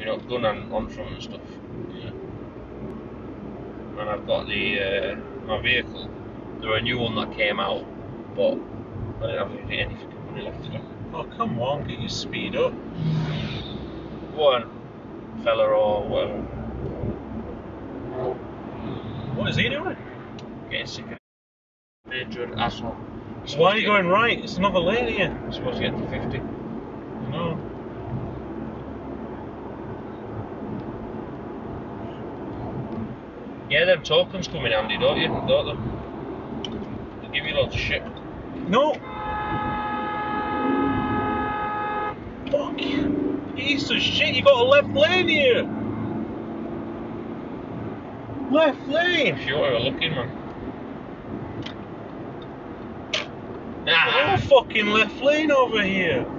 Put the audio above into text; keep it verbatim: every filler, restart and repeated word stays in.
know, gun and on front and stuff. Yeah. And I've got the uh, my vehicle. There were a new one that came out, but I didn't have any fucking money left to go. Oh come on, get your speed up. One fella or whatever. What is he doing? Getting sick of it. Dangerous asshole. So why are you going right? It's another lane here. You're supposed to get to fifty. No. Yeah, them tokens come in handy, don't you? Don't they? They give you loads of shit. No. Fuck you. Piece of shit, you got a left lane here. Left lane. Sure, you're looking, man. Oh, fucking left lane over here.